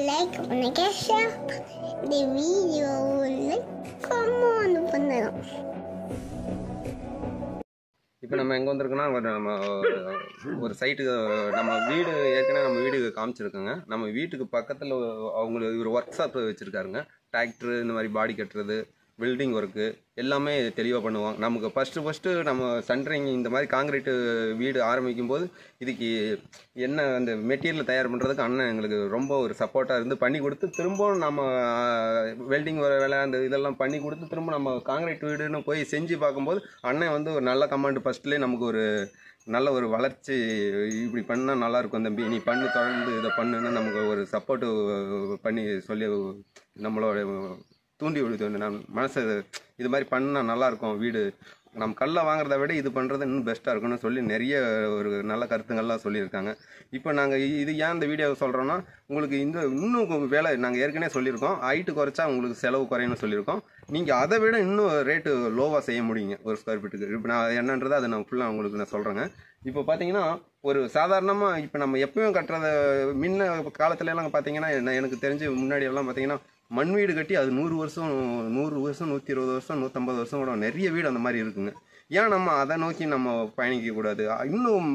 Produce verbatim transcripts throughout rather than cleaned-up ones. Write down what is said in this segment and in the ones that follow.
Like பண்ணுங்க, share இந்த வீடியோவில் கமெண்ட் பண்ணுங்க. இப்போ நம்ம எங்கே வந்திருக்கோன்னா ஒரு நம்ம ஒரு சைட்டுக்கு நம்ம வீடு ஏற்கனவே நம்ம வீடு காமிச்சிருக்கோங்க. நம்ம வீட்டுக்கு பக்கத்தில் அவங்களுக்கு ஒரு ஒர்க் ஷாப் வச்சுருக்காருங்க. டிராக்டரு இந்த மாதிரி பாடி கட்டுறது, வெல்டிங் ஒர்க்கு எல்லாமே தெளிவாக பண்ணுவோம். நமக்கு ஃபஸ்ட்டு ஃபஸ்ட்டு நம்ம சென்ட்ரிங் இந்த மாதிரி காங்கிரீட்டு வீடு ஆரம்பிக்கும் போது இதுக்கு என்ன அந்த மெட்டீரியல் தயார் பண்ணுறதுக்கு அண்ணன் எங்களுக்கு ரொம்ப ஒரு சப்போர்ட்டாக இருந்து பண்ணி கொடுத்து, திரும்பவும் நம்ம வெல்டிங் வேலை அந்த இதெல்லாம் பண்ணி கொடுத்து திரும்ப நம்ம காங்கிரீட் வீடுன்னு போய் செஞ்சு பார்க்கும்போது அண்ணன் வந்து ஒரு நல்ல கமாண்ட் ஃபஸ்ட்லேயே நமக்கு ஒரு நல்ல ஒரு வளர்ச்சி, இப்படி பண்ணால் நல்லாயிருக்கும் தம்பி, நீ பண்ணு, தொடர்ந்து இதை பண்ணுன்னு நமக்கு ஒரு சப்போர்ட்டு பண்ணி சொல்லி நம்மளோட தூண்டி விடுது. நான் மனசு இது மாதிரி பண்ணால் நல்லாயிருக்கும், வீடு நம்ம கல்லை வாங்குறத விட இது பண்ணுறது இன்னும் பெஸ்ட்டாக இருக்குன்னு சொல்லி நிறைய ஒரு நல்ல கருத்துங்கள்லாம் சொல்லியிருக்காங்க. இப்போ நாங்கள் இது ஏன் இந்த வீடியோவை சொல்கிறோன்னா, உங்களுக்கு இந்த இன்னும் வேலை நாங்கள் ஏற்கனவே சொல்லியிருக்கோம், ஹைட்டு குறைச்சா உங்களுக்கு செலவு குறையும்னு சொல்லியிருக்கோம். நீங்கள் அதை விட இன்னும் ரேட்டு லோவாக செய்ய முடியுங்க ஒரு ஸ்கொயர் ஃபீட்டுக்கு. இப்போ நான் என்னன்றதை அதை நான் ஃபுல்லாக உங்களுக்கு நான் சொல்கிறேங்க. இப்போ பார்த்தீங்கன்னா ஒரு சாதாரணமாக இப்போ நம்ம எப்பயும் கட்டுறத முன்ன காலத்துலலாம் பார்த்தீங்கன்னா எனக்கு தெரிஞ்சு முன்னாடி எல்லாம் பார்த்தீங்கன்னா மண் வீடு கட்டி அது நூறு வருஷம் நூறு வருஷம் நூற்றி இருபது வருஷம் நூற்றம்பது வருஷம் கூட நிறைய வீடு அந்த மாதிரி இருக்குங்க. ஏன் நம்ம அதை நோக்கி நம்ம பயணிக்கக்கூடாது? இன்னும்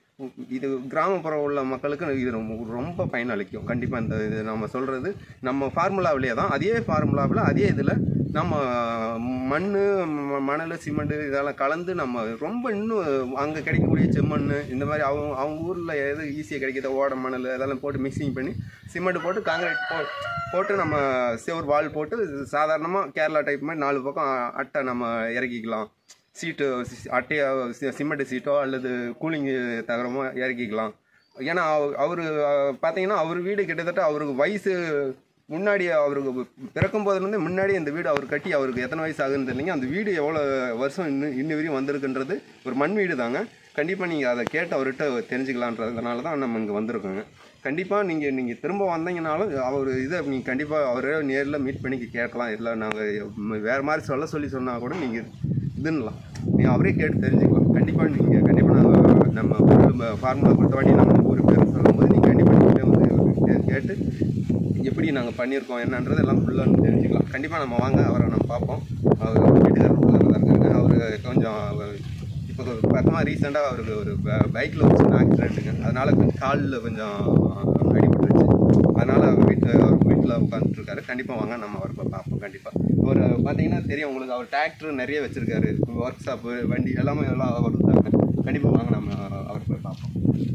இது கிராமப்புற உள்ள மக்களுக்கு இது ரொம்ப ரொம்ப பயனளிக்கும் கண்டிப்பாக. இந்த இது நம்ம சொல்கிறது நம்ம ஃபார்முலாவிலே தான், அதே ஃபார்முலாவில் அதே இதில் நம்ம மண், மணல், சிமெண்ட்டு இதெல்லாம் கலந்து நம்ம ரொம்ப இன்னும் அங்கே கிடைக்கக்கூடிய செம்மண் இந்த மாதிரி அவங்க அவங்க ஊரில் எது ஈஸியாக கிடைக்கிது ஓட மணல் அதெல்லாம் போட்டு மிக்சிங் பண்ணி சிமெண்ட் போட்டு காங்கிரீட் போ போட்டு நம்ம செவர் வால் போட்டு சாதாரணமாக கேரளா டைப் மாதிரி நாலு பக்கம் அட்டை நம்ம இறக்கிக்கலாம். சீட்டு அட்டையோ சிமெண்ட் சீட்டோ அல்லது கூலிங்கு தகரமோ இறக்கிக்கலாம். ஏன்னா அவர் பார்த்தீங்கன்னா அவர் வீடு கிட்டத்தட்ட அவருக்கு வயசு முன்னாடி அவருக்கு பிறக்கும் போதுலேருந்து முன்னாடி இந்த வீடு அவர் கட்டி அவருக்கு எத்தனை வயசு ஆகுதுன்னு தெரியலைங்க. அந்த வீடு எவ்வளோ வருஷம் இன்னும் இன்னும் வரையும் வந்திருக்குன்றது ஒரு மண் வீடு தாங்க. கண்டிப்பாக நீங்கள் அதை கேட்டு அவர்கிட்ட தெரிஞ்சுக்கலான்றதுனால தான் நம்ம இங்கே வந்திருக்கோங்க. கண்டிப்பாக நீங்கள் நீங்கள் திரும்ப வந்தீங்கனாலும் அவர் இதை நீங்கள் கண்டிப்பாக அவரே நேரில் மீட் பண்ணி கேட்கலாம். இல்லை நாங்கள் வேறு மாதிரி சொல்ல சொல்லி சொன்னால் கூட நீங்கள் இதுன்னலாம், நீங்கள் அவரே கேட்டு தெரிஞ்சுக்கலாம். கண்டிப்பாக நீங்கள் கண்டிப்பாக நாங்கள் நம்ம ஃபார்முலா கொடுத்த வாட்டி நம்ம ஊர் பேர் சொல்லும்போது நீங்கள் கண்டிப்பாக நீங்கள் வந்து கேட்டு எப்படி நாங்கள் பண்ணியிருக்கோம் என்னன்றது எல்லாம் ஃபுல்லாக தெரிஞ்சுக்கலாம். கண்டிப்பாக நம்ம வாங்க, அவரை நம்ம பார்ப்போம். அவர் வீட்டுக்காரர் ஃபுல்லாக தான் இருக்காங்க. அவர் கொஞ்சம் இப்போ பார்த்தோமா ரீசெண்டாக அவருக்கு ஒரு பைக்கில் ஒரு சின்ன ஆக்சிடென்ட்டுங்க, அதனால் கொஞ்சம் காலில் கொஞ்சம் அடிபட்டுருச்சு. அதனால் அவர் வீட்டில் அவர் வீட்டில் உட்காந்துட்ருக்காரு. கண்டிப்பாக வாங்க, நம்ம அவரை பார்ப்போம். கண்டிப்பாக அவர் பார்த்தீங்கன்னா தெரியும் உங்களுக்கு, அவர் டிராக்டர் நிறைய வச்சுருக்காரு, ஒர்க் ஷாப்பு, வண்டி எல்லாமே எல்லாம் அவர் இருக்காங்க. கண்டிப்பாக வாங்க, நம்ம அவரை போய் பார்ப்போம்.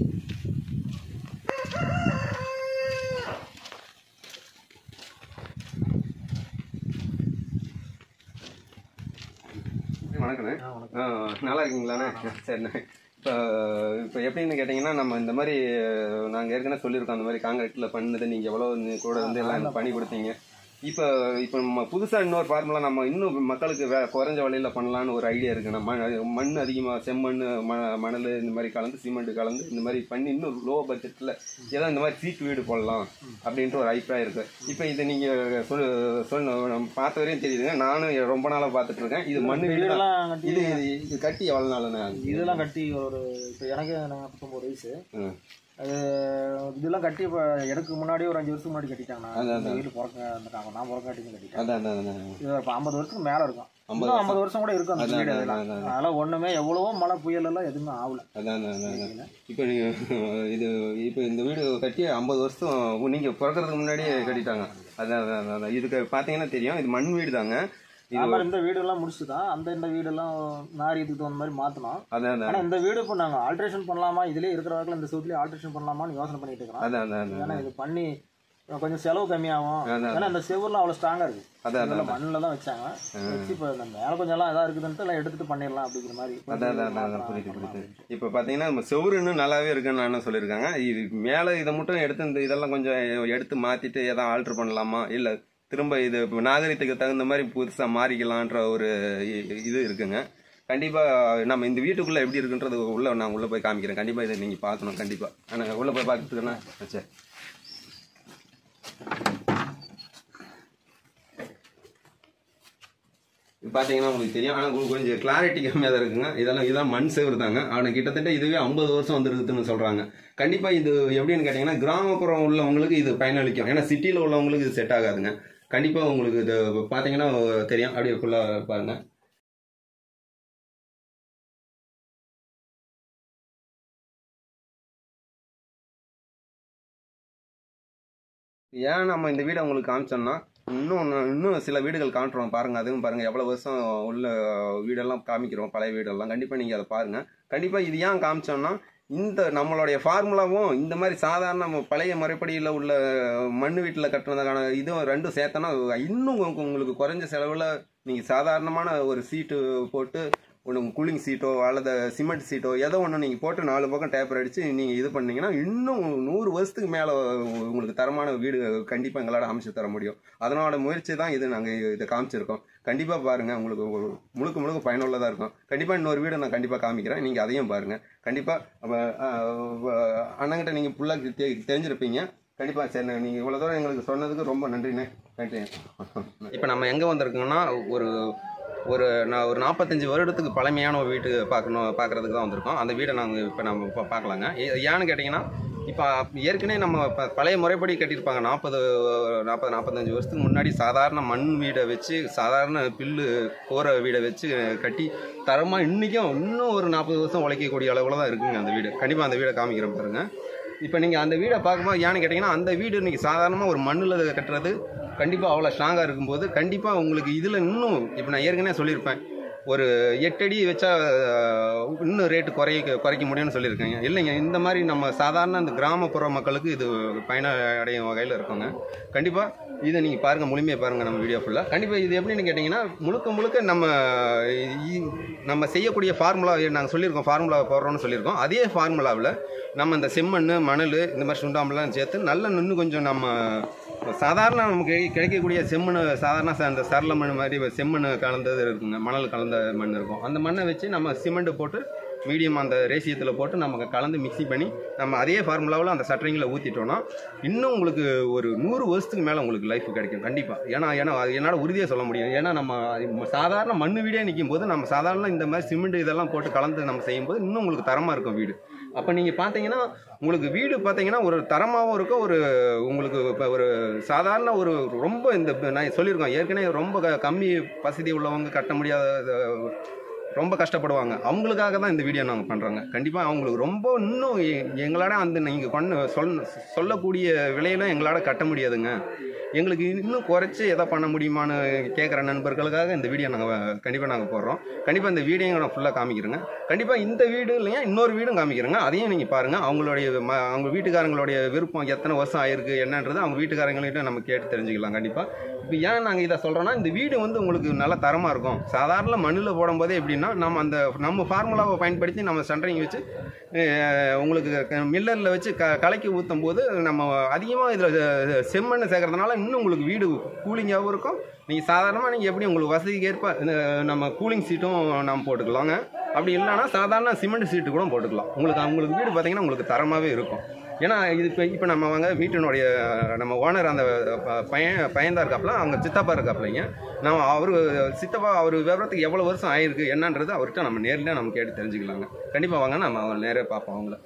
வணக்கண்ணே. நல்லா இருக்கீங்களாண்ணே? சரிண்ணே. இப்போ இப்போ எப்படின்னு கேட்டிங்கன்னா, நம்ம இந்த மாதிரி நாங்கள் ஏற்கனவே சொல்லியிருக்கோம், அந்த மாதிரி காங்கிரீட்டில் பண்ணது நீங்கள் எவ்வளோ கூட வந்து எல்லாம் பண்ணி கொடுத்தீங்க. இப்போ இப்போ நம்ம புதுசாக இன்னொரு ஃபார்முலா நம்ம இன்னும் மக்களுக்கு வே குறைஞ்ச வழியில் பண்ணலான்னு ஒரு ஐடியா இருக்குண்ணா. மண் மண் அதிகமாக செம்மண், ம மணல் இந்த மாதிரி கலந்து சிமெண்ட்டு கலந்து இந்த மாதிரி பண்ணி இன்னும் லோ பட்ஜெட்டில் ஏதோ இந்த மாதிரி சீட் வீடு போடலாம் அப்படின்ட்டு ஒரு அபிப்பிராயம் இருக்குது. இப்போ இதை நீங்கள் சொல் சொல் நம்ம பார்த்த வரையும் தெரியுதுங்க. நானும் ரொம்ப நாளாக பார்த்துட்ருக்கேன். இது மண் வீடு இது இது கட்டி எவ்வளோ நாளுண்ணே? இதெல்லாம் கட்டி ஒரு இப்போ எனக்கு நாங்கள் பத்தொம்பது வயசு. அது இதெல்லாம் கட்டி இப்போ எனக்கு முன்னாடியே ஒரு அஞ்சு வருஷத்துக்கு முன்னாடி கட்டிட்டாங்கண்ணா. வீடு பிறக்க வந்துட்டாங்க, நான் பிறக்காட்டிங்க கட்டிட்டேன். இது இப்போ ஐம்பது வருஷத்துக்கு மேலே இருக்கும், இன்னும் ஐம்பது வருஷம் கூட இருக்கும் அந்த வீடு. அதெல்லாம் ஒன்றுமே எவ்வளவோ மழை புயல் எல்லாம் எதுவுமே ஆகல. அதான் இப்போ நீங்கள் இது இப்போ இந்த வீடு கட்டி ஐம்பது வருஷம் நீங்கள் பிறக்கிறதுக்கு முன்னாடியே கட்டிட்டாங்க. அதான் அதான் இதுக்கு பார்த்தீங்கன்னா தெரியும், இது மண் வீடு தாங்க. இந்த வீடு எல்லாம் முடிச்சுதான் அந்த இந்த வீடெல்லாம் நாரி இதுக்கு தகுந்த மாதிரி மாத்தணும். ஆனா இந்த வீடு இப்போ நாங்க ஆல்ட்ரேஷன் பண்ணலாமா, இதுலயே இருக்கிற வரைக்கும் இந்த சூட்லயே ஆல்ட்ரேஷன் பண்ணலாமான்னு யோசனை பண்ணிட்டு இருக்கோம். ஏன்னா இது பண்ணி கொஞ்சம் செலவு கம்மியாகும். ஏன்னா இந்த செவர்லாம் அவ்வளவு ஸ்ட்ராங்கா இருக்கு, அதெல்லாம் மண்ணில தான் வச்சாங்க. இப்போ மேல கொஞ்சம் எல்லாம் இதா இருக்குதுன்ட்டு எல்லாம் எடுத்துட்டு பண்ணிடலாம் அப்படிங்கிற மாதிரி. இப்போ பாத்தீங்கன்னா நம்ம செவரு இன்னும் நல்லாவே இருக்குன்னு நான் சொல்லியிருக்காங்க. இது மேல இதை மட்டும் எடுத்து இந்த இதெல்லாம் கொஞ்சம் எடுத்து மாத்திட்டு ஏதாவது ஆல்டர் பண்ணலாமா, இல்ல திரும்ப இது நாகரிகத்துக்கு தகுந்த மாதிரி புதுசாக மாறிக்கலான்ற ஒரு இது இருக்குங்க. கண்டிப்பாக நம்ம இந்த வீட்டுக்குள்ளே எப்படி இருக்குன்றது உள்ளே நான் உள்ளே போய் காமிக்கிறேன். கண்டிப்பாக இதை நீங்கள் பார்க்கணும். கண்டிப்பாக ஆனால் உள்ளே போய் பார்த்துக்கண்ணா. சரி, பார்த்தீங்கன்னா உங்களுக்கு தெரியும். ஆனால் உங்களுக்கு கொஞ்சம் கிளாரிட்டி கம்மியாக தான் இருக்குங்க. இதெல்லாம் இதான் மண் சேவர் தாங்க. ஆனால் கிட்டத்தட்ட இதுவே ஐம்பது வருஷம் வந்துருக்குதுன்னு சொல்கிறாங்க. கண்டிப்பாக இது எப்படின்னு கேட்டிங்கன்னா கிராமப்புறம் உள்ளவங்களுக்கு இது பயனளிக்கும். ஏன்னா சிட்டியில் உள்ளவங்களுக்கு இது செட் ஆகாதுங்க. கண்டிப்பாக உங்களுக்கு இது பார்த்தீங்கன்னா தெரியும். அப்படியே ஃபுல்லாக பாருங்கள். ஏன் நம்ம இந்த வீடை உங்களுக்கு காமிச்சோம்னா இன்னும் இன்னும் சில வீடுகள் காட்டுறோம் பாருங்கள். அதுவும் பாருங்கள் எவ்வளோ வருஷம் உள்ள வீடெல்லாம் காமிக்கிறோம், பழைய வீடெல்லாம். கண்டிப்பாக நீங்கள் அதை பாருங்கள். கண்டிப்பாக இது ஏன் காமிச்சோம்னா இந்த நம்மளுடைய ஃபார்முலாவும் இந்த மாதிரி சாதாரண நம்ம பழைய முறைப்படியில் உள்ள மண் வீட்டில் கட்டுறதுக்கான இதுவும் ரெண்டும் சேர்த்தனா இன்னும் உங்களுக்கு குறைஞ்ச செலவில் நீங்கள் சாதாரணமான ஒரு சீட்டு போட்டு ஒன்று கூலிங் சீட்டோ அல்லது சிமெண்ட் சீட்டோ ஏதோ ஒன்று நீங்கள் போட்டு நாலு பக்கம் டேப்பர் அடித்து நீங்கள் இது பண்ணிங்கன்னா இன்னும் நூறு வருஷத்துக்கு மேலே உங்களுக்கு தரமான வீடு கண்டிப்பாக எங்களால் அமைச்சு தர முடியும். அதனோட முயற்சி தான் இது. நாங்கள் இதை காமிச்சிருக்கோம். கண்டிப்பாக பாருங்கள். உங்களுக்கு முழுக்க முழுக்க பயனுள்ளதாக இருக்கும். கண்டிப்பாக இன்னொரு வீடு நான் கண்டிப்பாக காமிக்கிறேன். நீங்கள் அதையும் பாருங்கள். கண்டிப்பாக அண்ணங்கிட்ட நீங்கள் ஃபுல்லாக தெ தெரிஞ்சிருப்பீங்க. கண்டிப்பாக சரி, நீங்கள் இவ்வளோ தூரம் எங்களுக்கு சொன்னதுக்கு ரொம்ப நன்றிண்ணே. நன்றி. இப்போ நம்ம எங்கே வந்திருக்கோங்கன்னா ஒரு ஒரு நான் ஒரு நாற்பத்தஞ்சு வருடத்துக்கு பழமையான ஒரு வீட்டு பார்க்கணும் பார்க்குறதுக்கு தான் வந்திருக்கோம். அந்த வீடை நாங்கள் இப்போ நம்ம இப்போ பார்க்கலாங்க. ஏன்னு கேட்டிங்கன்னா இப்போ ஏற்கனவே நம்ம இப்போ பழைய முறைப்படி கட்டியிருப்பாங்க. நாற்பது நாற்பது நாற்பத்தஞ்சு வருஷத்துக்கு முன்னாடி சாதாரண மண் வீடை வச்சு சாதாரண பில்லு கோர வீடை வச்சு கட்டி தரமாக இன்றைக்கும் இன்னும் ஒரு நாற்பது வருஷம் உழைக்கக்கூடிய அளவில் தான் இருக்குங்க அந்த வீடு. கண்டிப்பாக அந்த வீடை காமிக்கிறோம் பாருங்கள். இப்போ நீங்கள் அந்த வீடை பார்க்கும்போது ஏன்னு கேட்டிங்கன்னா அந்த வீடு இன்றைக்கி சாதாரணமாக ஒரு மண்ணில் கட்டுறது கண்டிப்பாக அவ்வளோ ஸ்ட்ராங்காக இருக்கும்போது கண்டிப்பாக உங்களுக்கு இதில் இன்னும் இப்போ நான் ஏற்கனவே சொல்லியிருப்பேன் ஒரு எட்டடி வச்சா இன்னும் ரேட்டு குறைக்க குறைக்க முடியும்னு சொல்லியிருக்கேங்க. இல்லைங்க, இந்த மாதிரி நம்ம சாதாரண இந்த கிராமப்புற மக்களுக்கு இது பயன அடையும் வகையில் இருக்குங்க. கண்டிப்பாக இதை நீங்கள் பாருங்கள், முழுமையாக பாருங்கள் நம்ம வீடியோ ஃபுல்லாக. கண்டிப்பாக இது எப்படின்னு கேட்டிங்கன்னா முழுக்க முழுக்க நம்ம நம்ம செய்யக்கூடிய ஃபார்முலா நாங்கள் சொல்லியிருக்கோம், ஃபார்முலா போடுறோன்னு சொல்லியிருக்கோம். அதே ஃபார்முலாவில் நம்ம இந்த செம்மண் மணல் இந்த மாதிரி சுண்டாம்பெல்லாம் சேர்த்து நல்லா இன்னும் கொஞ்சம் நம்ம சாதாரண நமக்கு கிடைக்கக்கூடிய செம்மண் சாதாரண அந்த சரள மண் மாதிரி செம்மண் கலந்தது இருக்குங்க, மணல் கலந்த மண் இருக்கும். அந்த மண்ணை வச்சு நம்ம சிமெண்ட் போட்டு மீடியம் அந்த ரேசியத்தில் போட்டு நமக்கு கலந்து மிக்சி பண்ணி நம்ம அதே ஃபார்முலாவில் அந்த சட்டரிங்கில் ஊற்றிட்டோன்னா இன்னும் உங்களுக்கு ஒரு நூறு வருஷத்துக்கு மேலே உங்களுக்கு லைஃப் கிடைக்கும் கண்டிப்பாக. ஏன்னா ஏன்னா அது என்னால் உறுதியாக சொல்ல முடியும். ஏன்னா நம்ம சாதாரண மண் வீடே நிற்கும் போது நம்ம சாதாரண இந்த மாதிரி சிமெண்ட் இதெல்லாம் போட்டு கலந்து நம்ம செய்யும்போது இன்னும் உங்களுக்கு தரமாக இருக்கும் வீடு. அப்போ நீங்கள் பார்த்தீங்கன்னா உங்களுக்கு வீடு பார்த்தீங்கன்னா ஒரு தரமாகவும் இருக்கும். ஒரு உங்களுக்கு இப்போ ஒரு சாதாரண ஒரு ரொம்ப இந்த நான் சொல்லியிருக்கோம் ஏற்கனவே ரொம்ப கம்மி வசதி உள்ளவங்க கட்ட முடியாத ரொம்ப கஷ்டப்படுவாங்க. அவங்களுக்காக தான் இந்த வீடியோ நாங்கள் பண்ணுறோங்க. கண்டிப்பாக அவங்களுக்கு ரொம்ப இன்னும் எங்களாட அந்த நீங்கள் பண்ண சொல் சொல்லக்கூடிய விலையெல்லாம் எங்களால் கட்ட முடியாதுங்க. எங்களுக்கு இன்னும் குறைச்சி எதை பண்ண முடியுமான்னு கேட்குற நண்பர்களுக்காக இந்த வீடியோ நாங்கள் கண்டிப்பாக நாங்கள் போடுறோம். கண்டிப்பாக இந்த வீடியோ நான் ஃபுல்லாக காமிக்கிறேங்க. கண்டிப்பாக இந்த வீடு இல்லையா இன்னொரு வீடும் காமிக்கிறேங்க. அதையும் நீங்கள் பாருங்கள். அவங்களுடைய ம அவங்க வீட்டுக்காரங்களுடைய விருப்பம் எத்தனை வருஷம் ஆயிருக்கு என்னன்றது அவங்க வீட்டுக்காரங்கள்கிட்ட நம்ம கேட்டு தெரிஞ்சுக்கலாம். கண்டிப்பாக இப்போ ஏன் நாங்கள் இதை சொல்கிறோன்னா இந்த வீடு வந்து உங்களுக்கு நல்ல தரமாக இருக்கும். சாதாரண மண்ணில் போடும்போதே எப்படின்னா நம்ம அந்த நம்ம ஃபார்முலாவை பயன்படுத்தி நம்ம சென்டரிங் வச்சு உங்களுக்கு மில்லரில் வச்சு க கலக்கி ஊற்றும் போது நம்ம அதிகமாக இதில் செம்மண்ணை சேர்க்கறதுனால இன்னும் உங்களுக்கு வீடு கூலிங்காகவும் இருக்கும். நீங்கள் சாதாரணமாக நீங்கள் எப்படி உங்களுக்கு வசதிக்கு ஏற்ப நம்ம கூலிங் சீட்டும் நம்ம போட்டுக்கலாங்க. அப்படி இல்லைன்னா சாதாரண சிமெண்ட் சீட்டு கூட போட்டுக்கலாம். உங்களுக்கு அவங்களுக்கு வீடு பார்த்திங்கன்னா உங்களுக்கு தரமாகவே இருக்கும். ஏன்னா இது இப்போ இப்போ நம்ம வாங்க வீட்டினுடைய நம்ம ஓனர் அந்த பையன் பையன்தான் இருக்காப்புல, அவங்க சித்தப்பா இருக்காப்புலைங்க. நம்ம அவர் சித்தப்பா அவர் விவரத்துக்கு எவ்வளோ வருஷம் ஆயிருக்கு என்னன்றது அவர்கிட்ட நம்ம நேரில் நம்ம கேட்டு தெரிஞ்சுக்கலாங்க. கண்டிப்பாக வாங்க நம்ம அவங்க நேராக பார்ப்போம். அவங்கள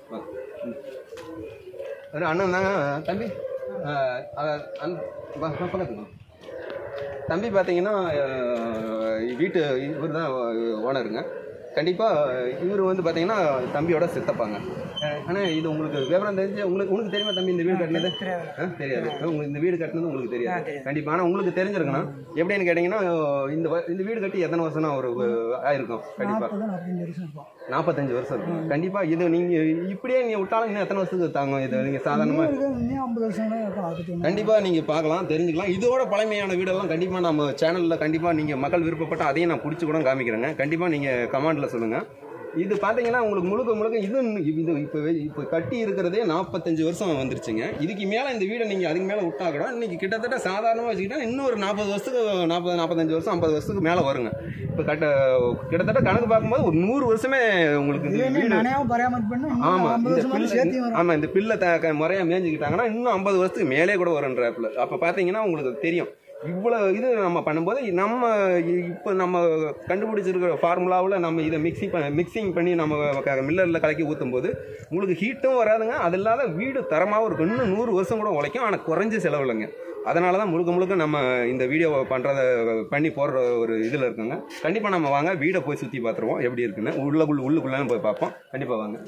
ஒரு அண்ணன் தாங்க தம்பி பக்கத்துக்கு தம்பி பார்த்தீங்கன்னா வீட்டு இவர் தான் ஓனருங்க. கண்டிப்பாக இவர் வந்து பார்த்தீங்கன்னா தம்பியோட சித்தப்பாங்க. ஆனால் இது உங்களுக்கு விவரம் தெரிஞ்சு உங்களுக்கு உங்களுக்கு தெரியுமா தம்பி இந்த வீடு கட்டினது? தெரியாது. உங்களுக்கு இந்த வீடு கட்டினது உங்களுக்கு தெரியாது கண்டிப்பாக. ஆனால் உங்களுக்கு தெரிஞ்சிருக்கணும். எப்படின்னு கேட்டிங்கன்னா இந்த இந்த வீடு கட்டி எத்தனை வருஷம்னா ஒரு ஆயிருக்கும்? கண்டிப்பாக நாற்பத்தஞ்சு வருஷம் இருக்கும். கண்டிப்பாக இது நீங்கள் இப்படியே நீங்கள் விட்டாலும் இன்னும் எத்தனை வருஷத்துக்கு தாங்க? இது நீங்கள் சாதாரணமாக கண்டிப்பாக நீங்கள் பார்க்கலாம், தெரிஞ்சுக்கலாம். இதோட பழமையான வீடெல்லாம் கண்டிப்பாக நம்ம சேனலில் கண்டிப்பாக நீங்கள் மக்கள் விருப்பப்பட்ட அதையும் நான் பிடிச்சி கூட காமிக்கிறேங்க. கண்டிப்பாக நீங்கள் கமெண்டில் சொல்லுங்கள். இது பார்த்தீங்கன்னா உங்களுக்கு முழுக்க முழுக்க இது இது இப்போ இப்போ கட்டி இருக்கிறதே நாற்பத்தஞ்சு வருஷம் வந்துருச்சுங்க. இதுக்கு மேலே இந்த வீடை நீங்கள் அதுக்கு மேலே விட்டா கூட இன்னைக்கு கிட்டத்தட்ட சாதாரணமாக வச்சுக்கிட்டா இன்னும் ஒரு நாற்பது வருஷத்துக்கு நாற்பது நாற்பத்தஞ்சு வருஷம் ஐம்பது வருஷத்துக்கு மேலே வருங்க. இப்போ கட்ட கிட்டத்தட்ட கணக்கு பார்க்கும்போது ஒரு நூறு வருஷமே உங்களுக்கு ஆமாம் ஆமாம் இந்த பில்லை த முறையாக மேய்ஞ்சிக்கிட்டாங்கன்னா இன்னும் ஐம்பது வருஷத்துக்கு மேலே கூட வரும்ன்றாப்புல. அப்போ பார்த்தீங்கன்னா உங்களுக்கு தெரியும் இவ்வளோ இது நம்ம பண்ணும்போது நம்ம இப்போ நம்ம கண்டுபிடிச்சிருக்கிற ஃபார்முலாவில் நம்ம இதை மிக்சி பண்ண மிக்சிங் பண்ணி நம்ம மில்லரில் கலக்கி ஊற்றும் போது உங்களுக்கு ஹீட்டும் வராதுங்க. அது இல்லாத வீடு தரமாகவும் இருக்கும். இன்னும் நூறு வருஷம் கூட உழைக்கும். ஆனால் குறைஞ்ச செலவுலைங்க. அதனால தான் முழுக்க முழுக்க நம்ம இந்த வீடியோ பண்ணுறத பண்ணி போடுற ஒரு இதில் இருக்குங்க. கண்டிப்பாக நம்ம வாங்க, வீடை போய் சுற்றி பார்த்துருவோம் எப்படி இருக்குன்னு. உள்ளுக்குள்ள உள்ளுக்குள்ளே போய் பார்ப்போம். கண்டிப்பாக வாங்க.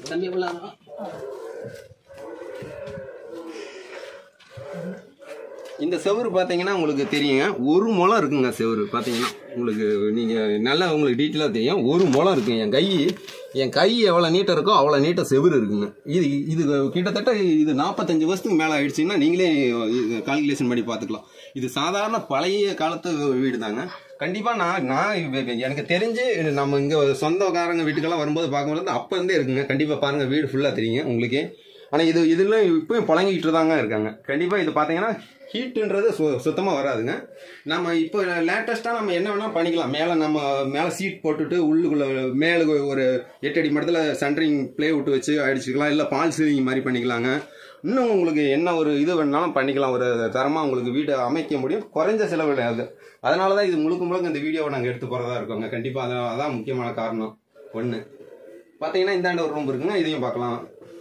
இந்த செவரு பார்த்தீங்கன்னா உங்களுக்கு தெரியுங்க, ஒரு முளம் இருக்குங்க. செவரு பார்த்தீங்கன்னா உங்களுக்கு நீங்கள் நல்லா உங்களுக்கு டீட்டெயிலாக தெரியும். ஒரு முளம் இருக்குங்க. என் கை என் கை எவ்வளோ நீட்டாக இருக்கோ அவ்வளோ நீட்டாக செவரு இருக்குங்க. இது இது கிட்டத்தட்ட இது நாற்பத்தஞ்சு வருஷத்துக்கு மேலே ஆயிடுச்சுன்னா நீங்களே கால்குலேஷன் பண்ணி பார்த்துக்கலாம். இது சாதாரண பழைய காலத்து வீடு தாங்க. கண்டிப்பாக நான் நான் எனக்கு தெரிஞ்சு நம்ம இங்கே சொந்தக்காரங்க வீட்டுக்கெல்லாம் வரும்போது பார்க்கும்போது அப்போ இருந்தே இருக்குங்க. கண்டிப்பாக பாருங்கள், வீடு ஃபுல்லாக தெரியுங்க உங்களுக்கே. ஆனால் இது இதில் இப்போயும் புழங்கிட்டு தாங்க இருக்காங்க. கண்டிப்பாக இது பார்த்தீங்கன்னா ஹீட்டுன்றது சு சுத்தமாக வராதுங்க. நம்ம இப்போ லேட்டஸ்ட்டாக நம்ம என்ன வேணால் பண்ணிக்கலாம். மேலே நம்ம மேலே சீட் போட்டுட்டு உள்ளுக்குள்ளே மேலே ஒரு எட்டு அடி மட்டத்தில் சென்ட்ரிங் ப்ளே விட்டு வச்சு அடிச்சுக்கலாம். இல்லை பால் சீலிங் மாதிரி பண்ணிக்கலாங்க. இன்னும் உங்களுக்கு என்ன ஒரு இது வேணாலும் பண்ணிக்கலாம். ஒரு தரமாக உங்களுக்கு வீட்டை அமைக்க முடியும், குறைஞ்ச செலவு கிடையாது. அதனால தான் இது முழுக்க முழுக்க இந்த வீடியோவை நாங்கள் எடுத்து போகிறதா இருக்கோங்க. கண்டிப்பாக அதான் அதான் முக்கியமான காரணம். ஒன்று பார்த்தீங்கன்னா இந்தாண்ட ஒரு ரூம் இருக்குங்க, இதையும் பார்க்கலாம்.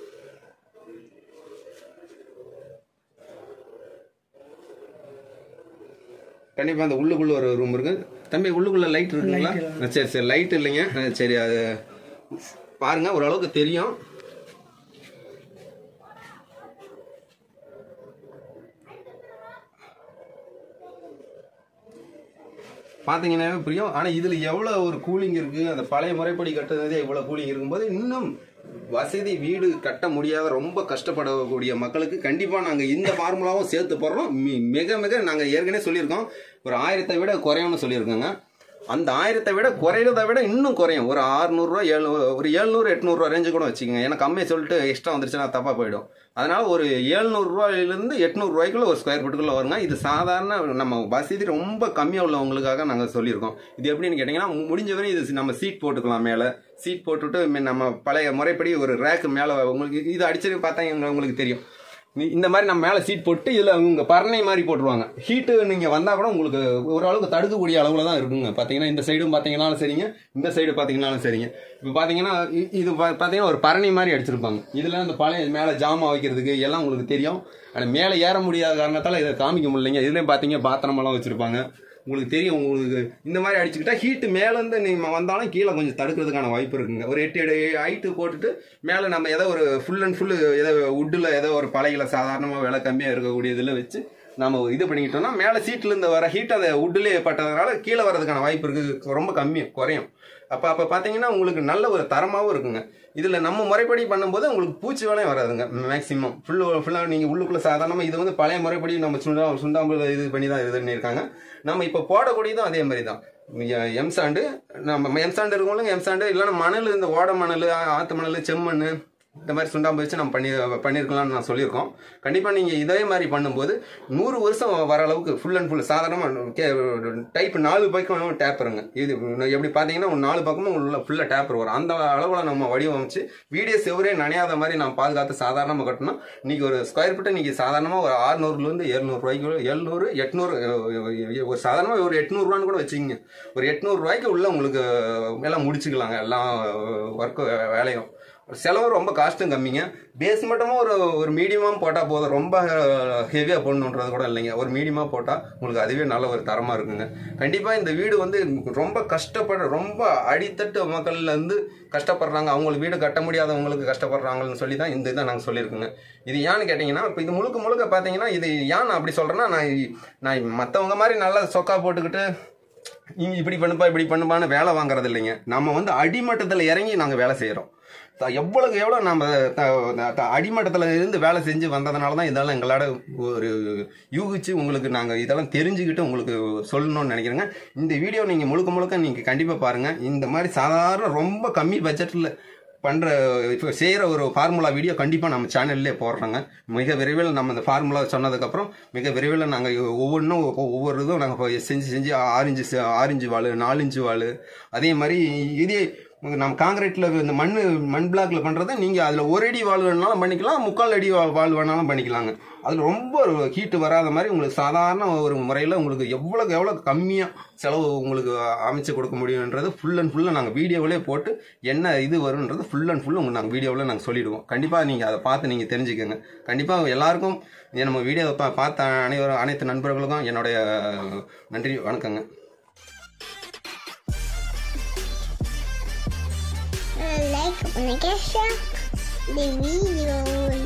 கண்டிப்பாக அந்த உள்ளுக்குள்ள ஒரு ரூம் இருக்கு. தம்பி உள்ளுக்குள்ள லைட் இருக்குங்களா? சரி சரி, லைட் இல்லைங்க. சரி, அது பாருங்க, ஓரளவுக்கு தெரியும். பார்த்தீங்கன்னா புரியும். ஆனால் இதில் எவ்வளோ ஒரு கூலிங் இருக்குது. அந்த பழைய முறைப்படி கட்டுறதே இவ்வளோ கூலிங் இருக்கும்போது இன்னும் வசதி வீடு கட்ட முடியாத ரொம்ப கஷ்டப்படக்கூடிய மக்களுக்கு கண்டிப்பாக நாங்கள் இந்த ஃபார்முலாவும் சேர்த்து போடுறோம். மிக மிக நாங்கள் ஏற்கனவே சொல்லியிருக்கோம், ஒரு ஆயிரத்தை விட குறையும்னு சொல்லியிருக்கோங்க. அந்த ஆயிரத்தை விட குறையிறதை விட இன்னும் குறையும். ஒரு அறுநூறுவா ஏழு ஒரு எழுநூறு எட்நூறுவா ரேஞ்சு கூட வச்சுக்கோங்க. ஏன்னா கம்மியாக சொல்லிட்டு எக்ஸ்ட்ரா வந்துருச்சுன்னா தப்பாக போயிடும். அதனால் ஒரு எழுநூறுரூவாயிலேருந்து எட்நூறுரூவாய்க்குள்ள ஒரு ஸ்கொயர் ஃபீட்டுக்குள்ளே வருங்க. இது சாதாரண நம்ம வசதி ரொம்ப கம்மியாக உள்ளவங்களுக்காக நாங்கள் சொல்லியிருக்கோம். இது எப்படின்னு கேட்டிங்கன்னா, முடிஞ்ச வரை இது நம்ம சீட் போட்டுக்கலாம். மேலே சீட் போட்டுவிட்டு நம்ம பழைய முறைப்படி ஒரு ரேக்கு மேலே உங்களுக்கு இது அடிச்சு பார்த்தா உங்களுக்கு தெரியும். இந்த மாதிரி நம்ம மேலே சீட் போட்டு இதில் உங்கள் பரணை மாதிரி போட்டுருவாங்க. ஹீட்டு நீங்கள் வந்தால் கூட உங்களுக்கு ஓரளவுக்கு தடுக்கக்கூடிய அளவில் தான் இருக்குங்க. பார்த்தீங்கன்னா இந்த சைடும் பார்த்தீங்கன்னாலும் சரிங்க, இந்த சைடு பார்த்தீங்கன்னாலும் சரிங்க. இப்போ பார்த்தீங்கன்னா இது பார்த்தீங்கன்னா ஒரு பரணி மாதிரி அடிச்சிருப்பாங்க. இதில் அந்த பழைய மேலே ஜாமான் வைக்கிறதுக்கு எல்லாம் உங்களுக்கு தெரியும். ஆனால் மேலே ஏற முடியாத காரணத்தால் இதை காமிக்க முடியலைங்க. இதுலேயும் பார்த்தீங்க பாத்திரமெல்லாம் வச்சுருப்பாங்க. உங்களுக்கு தெரியும். உங்களுக்கு இந்த மாதிரி அடிச்சுக்கிட்டா ஹீட்டு மேலேருந்து நீங்கள் வந்தாலும் கீழே கொஞ்சம் தடுக்கிறதுக்கான வாய்ப்பு இருக்குங்க. ஒரு எட்டு எடு ஹைட்டு போட்டுட்டு மேலே நம்ம ஏதோ ஒரு ஃபுல் அண்ட் ஃபுல்லு ஏதோ உட்டில் ஏதோ ஒரு பழையில சாதாரணமாக விலை கம்மியாக இருக்கக்கூடிய இதில் வச்சு நம்ம இது பண்ணிக்கிட்டோம்னா மேலே சீட்லேருந்து வர ஹீட் அதை உட்டிலே பட்டதுனால கீழே வர்றதுக்கான வாய்ப்பு இருக்குது, ரொம்ப கம்மியாக குறையும். அப்போ அப்போ பார்த்தீங்கன்னா உங்களுக்கு நல்ல ஒரு தரமாகவும் இருக்குங்க. இதில் நம்ம முறைப்படி பண்ணும்போது உங்களுக்கு பூச்சி வேலையும் வராதுங்க. மேக்ஸிமம் ஃபுல்லு ஃபுல்லாக நீங்கள் உள்ளுக்குள்ளே சாதாரணமாக இது வந்து பழைய முறைப்படி நம்ம சுண்டா சுண்டாம்பு இது பண்ணி தான் இது பண்ணியிருக்காங்க. நம்ம இப்போ போடக்கூடியதும் அதே மாதிரி தான். எம்சாண்டு நம்ம எம்சாண்டு இருக்கும்போது எம்சாண்டு இல்லைன்னா மணல், இந்த ஓட மணல், ஆற்று மணல், செம்மண், இந்த மாதிரி சுண்டாம்பு வச்சு நம்ம பண்ணி பண்ணியிருக்கலாம்னு நான் சொல்லியிருக்கோம். கண்டிப்பாக நீங்கள் இதே மாதிரி பண்ணும்போது நூறு வருஷம் வர அளவுக்கு ஃபுல் அண்ட் ஃபுல் சாதாரணமாக டைப் நாலு பக்கம் டேப்பருங்க. இது எப்படி பார்த்தீங்கன்னா ஒரு நாலு பக்கமும் உள்ள ஃபுல்லாக டேப்பர் வரும். அந்த அளவில் நம்ம வடிவமைச்சு வீடியோ செவரே நனையாத மாதிரி நம்ம பாதுகாத்து சாதாரணமாக கட்டணும். இன்றைக்கி ஒரு ஸ்கொயர் ஃபீட்டை நீங்கள் சாதாரணமாக ஒரு ஆறுநூறுலேருந்து எழுநூறுவாய்க்கு எழுநூறு எட்நூறு ஒரு சாதாரணமாக ஒரு எட்நூறுவான்னு கூட வச்சுக்கிங்க. ஒரு எட்நூறுரூவாய்க்கு உள்ள உங்களுக்கு எல்லாம் முடிச்சுக்கலாங்க. எல்லாம் ஒர்க்கு வேலையும் செலவு ரொம்ப காஸ்ட்டும் கம்மிங்க. பேஸ் மட்டும் ஒரு ஒரு மீடியமாக போட்டால் போதும். ரொம்ப ஹெவியாக போடணுன்றது கூட இல்லைங்க. ஒரு மீடியமாக போட்டால் உங்களுக்கு அதுவே நல்ல ஒரு தரமாக இருக்குங்க. கண்டிப்பாக இந்த வீடு வந்து ரொம்ப கஷ்டப்படுற ரொம்ப அடித்தட்டு மக்கள்லேருந்து கஷ்டப்படுறாங்க, அவங்களுக்கு வீடு கட்ட முடியாதவங்களுக்கு கஷ்டப்படுறாங்கன்னு சொல்லி தான் இந்த இதை நாங்கள் சொல்லியிருக்கோங்க. இது ஏன்னு கேட்டிங்கன்னா, இப்போ இது முழுக்க முழுக்க பார்த்தீங்கன்னா இது ஏன் நான் அப்படி சொல்கிறேன்னா, நான் நான் மற்றவங்க மாதிரி நல்லா சொக்கா போட்டுக்கிட்டு இப்படி பண்ணுப்பா இப்படி பண்ணுப்பான்னு வேலை வாங்குறது இல்லைங்க. நம்ம வந்து அடிமட்டத்தில் இறங்கி நாங்கள் வேலை செய்கிறோம். எவ்வளோக்கு எவ்வளோ நம்ம அடிமட்டத்தில் இருந்து வேலை செஞ்சு வந்ததுனால தான் இதெல்லாம் எங்களோட ஒரு யூகிச்சு உங்களுக்கு நாங்கள் இதெல்லாம் தெரிஞ்சுக்கிட்டு உங்களுக்கு சொல்லணும்னு நினைக்கிறேங்க. இந்த வீடியோ நீங்கள் முழுக்க முழுக்க நீங்கள் கண்டிப்பாக பாருங்கள். இந்த மாதிரி சாதாரண ரொம்ப கம்மி பட்ஜெட்டில் பண்ணுற இப்போ செய்கிற ஒரு ஃபார்முலா வீடியோ கண்டிப்பாக நம்ம சேனல்லே போடுறோங்க. மிக விரைவில் நம்ம இந்த ஃபார்முலா சொன்னதுக்கப்புறம் மிக விரைவில் நாங்கள் ஒவ்வொன்றும் ஒவ்வொரு இதுவும் நாங்கள் செஞ்சு செஞ்சு ஆரஞ்சு ஆரஞ்சு வாள், நாலஞ்சு வாள், அதே மாதிரி இதே நம்ம காங்கிரீட்டில் இந்த மண் மண் பிளாக்ல பண்ணுறதை நீங்கள் அதில் ஒரு அடி வால் வேணாலும் பண்ணிக்கலாம், முக்கால் அடி வால் வேணாலும் பண்ணிக்கலாங்க. அதில் ரொம்ப ஹீட்டு வராத மாதிரி உங்களுக்கு சாதாரண ஒரு முறையில் உங்களுக்கு எவ்வளோக்கு எவ்வளோ கம்மியாக செலவு உங்களுக்கு அமைச்சு கொடுக்க முடியுன்றது ஃபுல் அண்ட் ஃபுல்லாக நாங்கள் வீடியோவிலே போட்டு என்ன இது வரும்ன்றது ஃபுல் அண்ட் ஃபுல் உங்களுக்கு நாங்கள் வீடியோவில் நாங்கள் சொல்லிவிடுவோம். கண்டிப்பாக நீங்கள் அதை பார்த்து நீங்கள் தெரிஞ்சுக்கோங்க. கண்டிப்பாக எல்லாருக்கும் நம்ம வீடியோவை பா பார்த்த அனைவரும் அனைத்து நண்பர்களுக்கும் என்னுடைய நன்றி, வணக்கங்க. லைக் பண்ணுங்க, ஷேர் இந்த வீடியோ